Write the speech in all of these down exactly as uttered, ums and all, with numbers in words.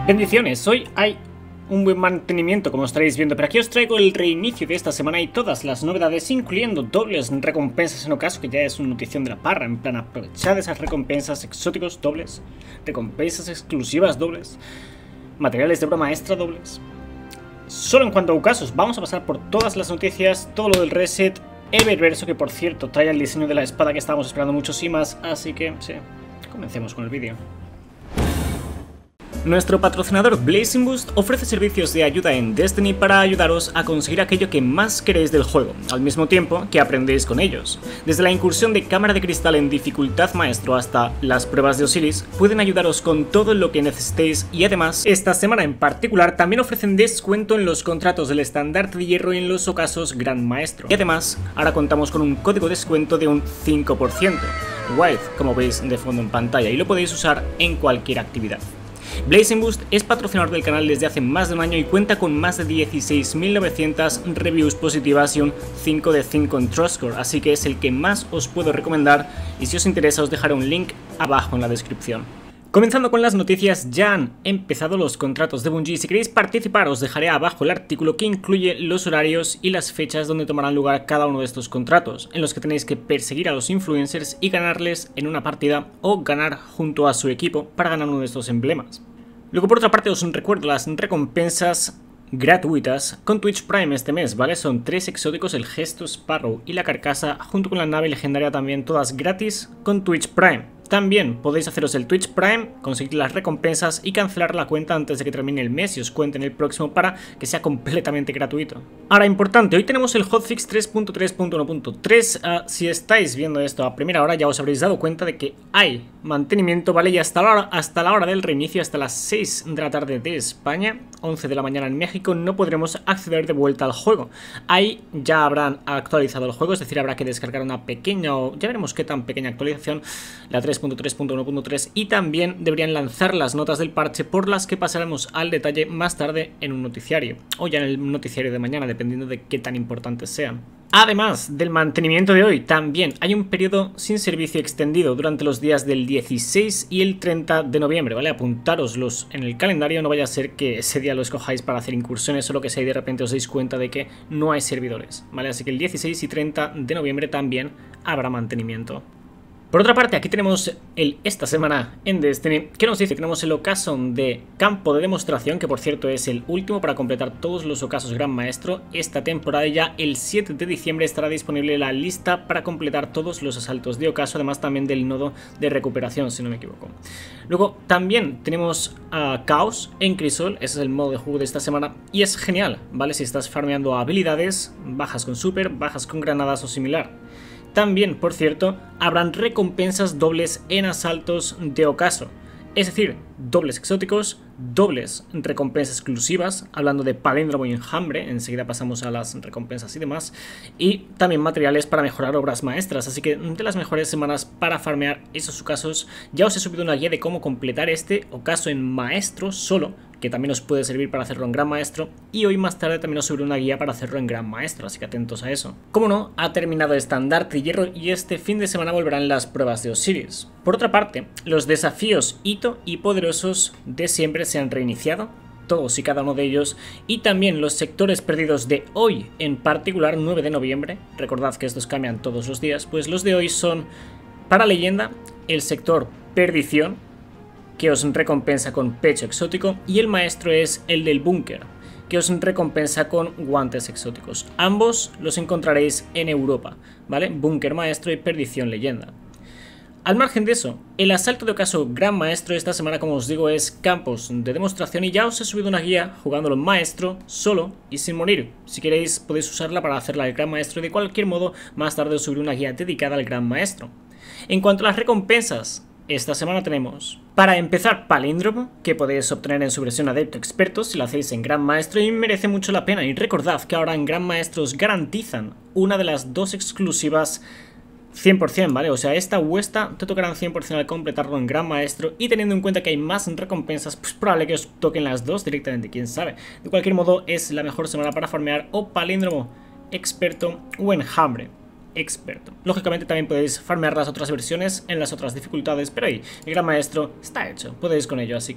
Bendiciones, hoy hay un buen mantenimiento como estaréis viendo, pero aquí os traigo el reinicio de esta semana y todas las novedades, incluyendo dobles recompensas en ocaso, que ya es una notición de la parra, en plan aprovechad esas recompensas exóticos dobles, recompensas exclusivas dobles, materiales de obra maestra dobles. Solo en cuanto a ocasos, vamos a pasar por todas las noticias, todo lo del reset, Eververso, que por cierto trae el diseño de la espada que estábamos esperando muchos y más, así que sí, comencemos con el vídeo. Nuestro patrocinador Blazing Boost ofrece servicios de ayuda en Destiny para ayudaros a conseguir aquello que más queréis del juego, al mismo tiempo que aprendéis con ellos. Desde la incursión de cámara de cristal en dificultad maestro hasta las pruebas de Osiris, pueden ayudaros con todo lo que necesitéis y además, esta semana en particular también ofrecen descuento en los contratos del estandarte de hierro y en los ocasos Gran Maestro. Y además, ahora contamos con un código de descuento de un cinco por ciento, Wild, como veis de fondo en pantalla, y lo podéis usar en cualquier actividad. Blazing Boost es patrocinador del canal desde hace más de un año y cuenta con más de dieciséis mil novecientas reviews positivas y un cinco de cinco en TrustScore, así que es el que más os puedo recomendar y si os interesa os dejaré un link abajo en la descripción. Comenzando con las noticias, ya han empezado los contratos de Bungie. Si queréis participar os dejaré abajo el artículo que incluye los horarios y las fechas donde tomarán lugar cada uno de estos contratos, en los que tenéis que perseguir a los influencers y ganarles en una partida o ganar junto a su equipo para ganar uno de estos emblemas. Luego, por otra parte, os recuerdo las recompensas gratuitas con Twitch Prime este mes, ¿vale? Son tres exóticos, el Gesto, Sparrow y la Carcasa, junto con la nave legendaria también, todas gratis con Twitch Prime. También podéis haceros el Twitch Prime, conseguir las recompensas y cancelar la cuenta antes de que termine el mes y os cuenten el próximo para que sea completamente gratuito. Ahora, importante, hoy tenemos el hotfix tres punto tres punto uno punto tres. Uh, si estáis viendo esto a primera hora ya os habréis dado cuenta de que hay mantenimiento, ¿vale? Y hasta la hora, hasta la hora del reinicio, hasta las seis de la tarde de España, once de la mañana en México, no podremos acceder de vuelta al juego. Ahí ya habrán actualizado el juego, es decir, habrá que descargar una pequeña, o ya veremos qué tan pequeña actualización, la tres punto tres punto uno punto tres, y también deberían lanzar las notas del parche por las que pasaremos al detalle más tarde en un noticiario, o ya en el noticiario de mañana, dependiendo de qué tan importantes sean. Además del mantenimiento de hoy, también hay un periodo sin servicio extendido durante los días del dieciséis y el treinta de noviembre, ¿vale? Apuntároslos en el calendario, no vaya a ser que ese día lo escojáis para hacer incursiones o lo que sea y de repente os deis cuenta de que no hay servidores, ¿vale? Así que el dieciséis y treinta de noviembre también habrá mantenimiento. Por otra parte, aquí tenemos el esta semana en Destiny, que nos dice que tenemos el ocaso de campo de demostración, que por cierto es el último para completar todos los ocasos Gran Maestro esta temporada, y ya el siete de diciembre estará disponible la lista para completar todos los asaltos de ocaso, además también del nodo de recuperación, si no me equivoco. Luego también tenemos a Caos en Crisol, ese es el modo de juego de esta semana, y es genial, ¿vale? Si estás farmeando habilidades, bajas con super, bajas con granadas o similar. También, por cierto, habrán recompensas dobles en asaltos de ocaso, es decir, dobles exóticos, dobles recompensas exclusivas, hablando de palíndromo y enjambre, enseguida pasamos a las recompensas y demás, y también materiales para mejorar obras maestras, así que de las mejores semanas para farmear esos ocasos. Ya os he subido una guía de cómo completar este ocaso en maestro solo, que también os puede servir para hacerlo en Gran Maestro, y hoy más tarde también os subiré una guía para hacerlo en Gran Maestro, así que atentos a eso. Como no, ha terminado el estandarte de hierro y este fin de semana volverán las pruebas de Osiris. Por otra parte, los desafíos hito y poderosos de siempre se han reiniciado, todos y cada uno de ellos, y también los sectores perdidos de hoy, en particular nueve de noviembre, recordad que estos cambian todos los días, pues los de hoy son, para leyenda, el sector perdición, que os recompensa con pecho exótico, y el maestro es el del búnker, que os recompensa con guantes exóticos. Ambos los encontraréis en Europa, ¿vale? Búnker maestro y perdición leyenda. Al margen de eso, el asalto de ocaso Gran Maestro esta semana, como os digo, es campos de demostración, y ya os he subido una guía jugándolo en maestro, solo y sin morir. Si queréis podéis usarla para hacerla al Gran Maestro, y de cualquier modo más tarde os subiré una guía dedicada al Gran Maestro. En cuanto a las recompensas, esta semana tenemos, para empezar, Palíndromo, que podéis obtener en su versión Adepto Experto si lo hacéis en Gran Maestro, y merece mucho la pena. Y recordad que ahora en Gran Maestro os garantizan una de las dos exclusivas cien por cien, ¿vale? O sea, esta o esta te tocarán cien por cien al completarlo en Gran Maestro, y teniendo en cuenta que hay más recompensas, pues probable que os toquen las dos directamente, quién sabe. De cualquier modo, es la mejor semana para farmear o Palíndromo Experto o Enjambre Experto. Lógicamente también podéis farmear las otras versiones en las otras dificultades, pero ahí, el Gran Maestro está hecho, podéis con ello, así que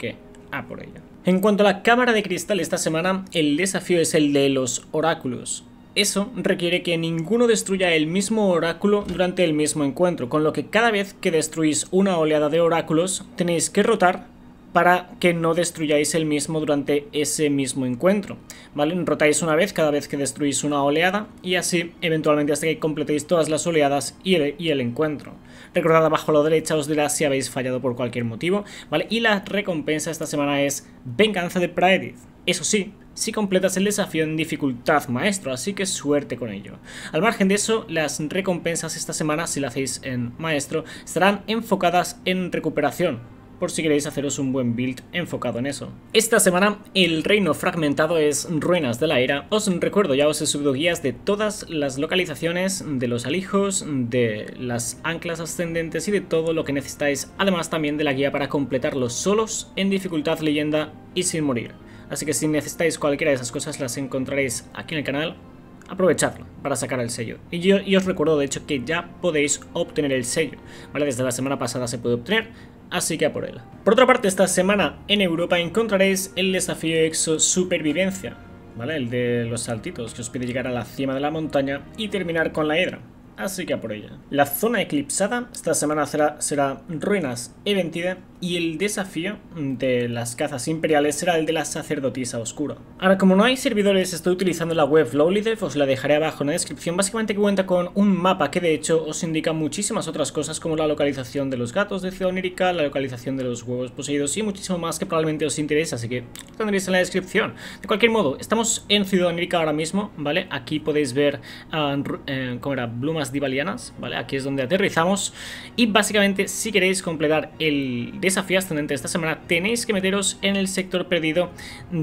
a por ello. En cuanto a la cámara de cristal esta semana, el desafío es el de los oráculos. Eso requiere que ninguno destruya el mismo oráculo durante el mismo encuentro, con lo que cada vez que destruís una oleada de oráculos tenéis que rotar para que no destruyáis el mismo durante ese mismo encuentro, ¿vale? Rotáis una vez cada vez que destruís una oleada y así eventualmente hasta que completéis todas las oleadas y el, y el encuentro. Recordad, abajo a la derecha os dirá si habéis fallado por cualquier motivo, ¿vale? Y la recompensa esta semana es Venganza de Praedith. Eso sí, si completas el desafío en dificultad maestro, así que suerte con ello. Al margen de eso, las recompensas esta semana, si la hacéis en maestro, estarán enfocadas en recuperación, por si queréis haceros un buen build enfocado en eso. Esta semana el reino fragmentado es Ruinas de la Era. Os recuerdo, ya os he subido guías de todas las localizaciones, de los alijos, de las anclas ascendentes y de todo lo que necesitáis, además también de la guía para completarlos solos en dificultad leyenda y sin morir. Así que si necesitáis cualquiera de esas cosas las encontraréis aquí en el canal. Aprovechadlo para sacar el sello. Y, yo, y os recuerdo de hecho que ya podéis obtener el sello, ¿vale? Desde la semana pasada se puede obtener, así que a por él. Por otra parte, esta semana en Europa encontraréis el desafío Exo Supervivencia, ¿vale? El de los saltitos, que os pide llegar a la cima de la montaña y terminar con la Hedra. Así que a por ella. La zona eclipsada esta semana será, será Ruinas Eventide y el desafío de las cazas imperiales será el de la sacerdotisa oscura. Ahora, como no hay servidores, estoy utilizando la web Lowlydev, os la dejaré abajo en la descripción. Básicamente cuenta con un mapa que de hecho os indica muchísimas otras cosas como la localización de los gatos de Ciudad Onírica, la localización de los huevos poseídos y muchísimo más que probablemente os interese, así que lo tendréis en la descripción. De cualquier modo, estamos en Ciudad Onírica ahora mismo, ¿vale? Aquí podéis ver, uh, eh, ¿cómo era? Blumas divalianas, ¿vale? Aquí es donde aterrizamos y básicamente si queréis completar el desafío ascendente esta semana tenéis que meteros en el sector perdido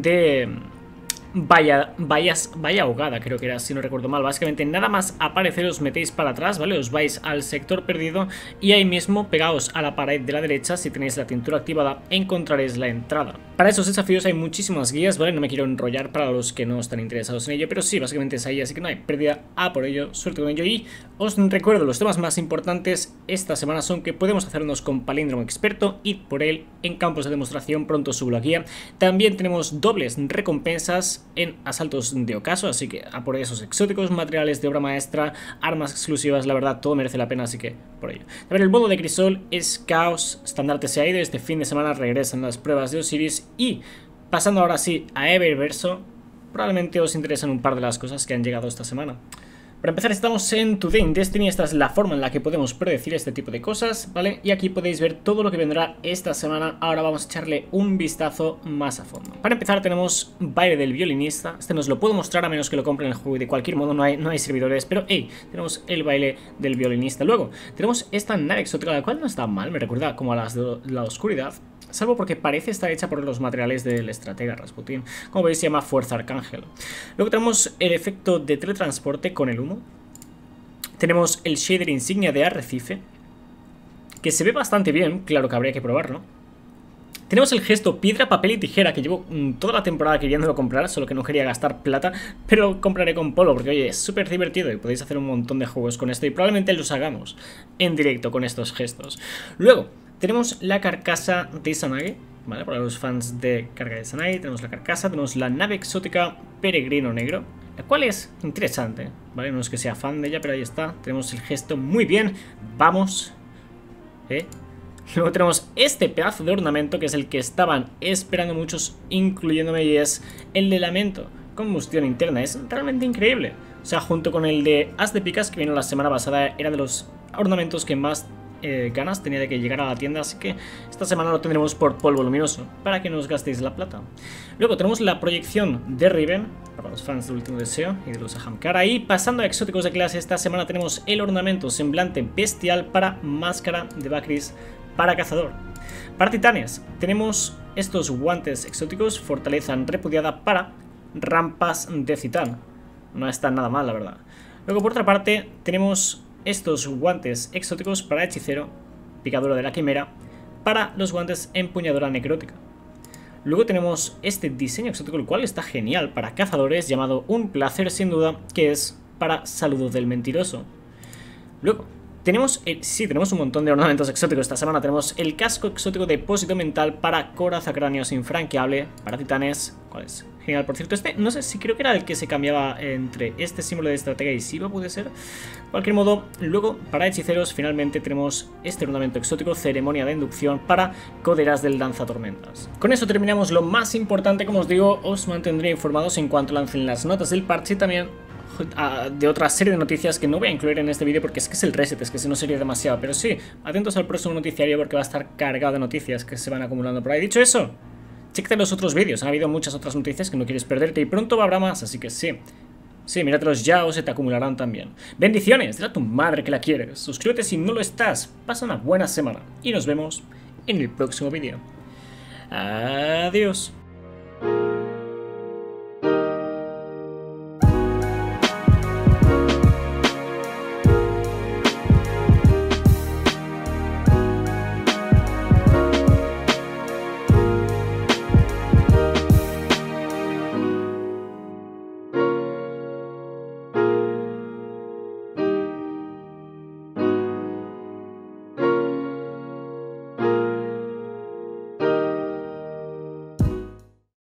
de Vaya, vayas, vaya ahogada, creo que era, si no recuerdo mal. Básicamente nada más aparecer os metéis para atrás, ¿vale? Os vais al sector perdido y ahí mismo pegaos a la pared de la derecha. Si tenéis la tintura activada encontraréis la entrada. Para esos desafíos hay muchísimas guías, ¿vale? No me quiero enrollar para los que no están interesados en ello, pero sí, básicamente es ahí, así que no hay pérdida a por ello, suerte con ello. Y os recuerdo, los temas más importantes esta semana son que podemos hacernos con Palíndromo Experto, id por él en campos de demostración, pronto subo la guía. También tenemos dobles recompensas en asaltos de ocaso, así que a por esos exóticos, materiales de obra maestra, armas exclusivas, la verdad todo merece la pena, así que por ello. También el modo de Crisol es caos, estandarte se ha ido, este fin de semana regresan las pruebas de Osiris y pasando ahora sí a Eververso, probablemente os interesen un par de las cosas que han llegado esta semana. Para empezar estamos en Today in Destiny, esta es la forma en la que podemos predecir este tipo de cosas, ¿vale? Y aquí podéis ver todo lo que vendrá esta semana, ahora vamos a echarle un vistazo más a fondo. Para empezar tenemos Baile del Violinista, este nos lo puedo mostrar a menos que lo compren en el juego y de cualquier modo no hay, no hay servidores, pero hey, tenemos el Baile del Violinista. Luego tenemos esta nave exótica, la cual no está mal, me recuerda como a las de la oscuridad, salvo porque parece estar hecha por los materiales del estratega Rasputin. Como veis se llama Fuerza Arcángel. Luego tenemos el efecto de teletransporte con el humo. Tenemos el shader insignia de Arrecife, que se ve bastante bien, claro que habría que probarlo. Tenemos el gesto piedra, papel y tijera, que llevo mmm, toda la temporada queriéndolo comprar, solo que no quería gastar plata, pero lo compraré con Polo, porque oye, es súper divertido y podéis hacer un montón de juegos con esto y probablemente los hagamos en directo con estos gestos. Luego tenemos la carcasa de Izanagi, ¿vale? Para los fans de carga de Izanagi tenemos la carcasa, tenemos la nave exótica Peregrino Negro, la cual es interesante, ¿vale? No es que sea fan de ella, pero ahí está. Tenemos el gesto muy bien, vamos, ¿eh? Luego tenemos este pedazo de ornamento que es el que estaban esperando muchos, incluyéndome, y es el de lamento, combustión interna, es realmente increíble. O sea, junto con el de as de picas que vino la semana pasada, era de los ornamentos que más Eh, ganas tenía de que llegara a la tienda, así que esta semana lo tendremos por polvo luminoso para que no os gastéis la plata. Luego tenemos la proyección de Riven para los fans del Último Deseo y de los Ahamkara. Y pasando a exóticos de clase, esta semana tenemos el ornamento semblante bestial para máscara de Bakris para cazador. Para titanes tenemos estos guantes exóticos, fortaleza repudiada para rampas de Citán. No está nada mal, la verdad. Luego por otra parte tenemos estos guantes exóticos para hechicero, picadura de la quimera, para los guantes empuñadura necrótica. Luego tenemos este diseño exótico, el cual está genial para cazadores, llamado Un Placer sin duda, que es para saludo del mentiroso. Luego Tenemos, el, sí, tenemos un montón de ornamentos exóticos esta semana. Tenemos el casco exótico Depósito Mental para Corazacráneos infranqueable, para titanes. ¿Cuál es? Genial, por cierto, este, no sé si creo que era el que se cambiaba entre este símbolo de estratega y Shiva, puede ser. De cualquier modo, luego, para hechiceros, finalmente tenemos este ornamento exótico, Ceremonia de Inducción para Coderas del Lanzatormentas. Con eso terminamos lo más importante, como os digo, os mantendré informados en cuanto lancen las notas del parche y también de otra serie de noticias que no voy a incluir en este vídeo porque es que es el reset, es que si no sería demasiado. Pero sí, atentos al próximo noticiario porque va a estar cargado de noticias que se van acumulando por ahí. Dicho eso, chécate los otros vídeos, han habido muchas otras noticias que no quieres perderte y pronto habrá más, así que sí. Sí, míratelos ya o se te acumularán también. Bendiciones, dile a tu madre que la quieres. Suscríbete si no lo estás, pasa una buena semana y nos vemos en el próximo vídeo. Adiós.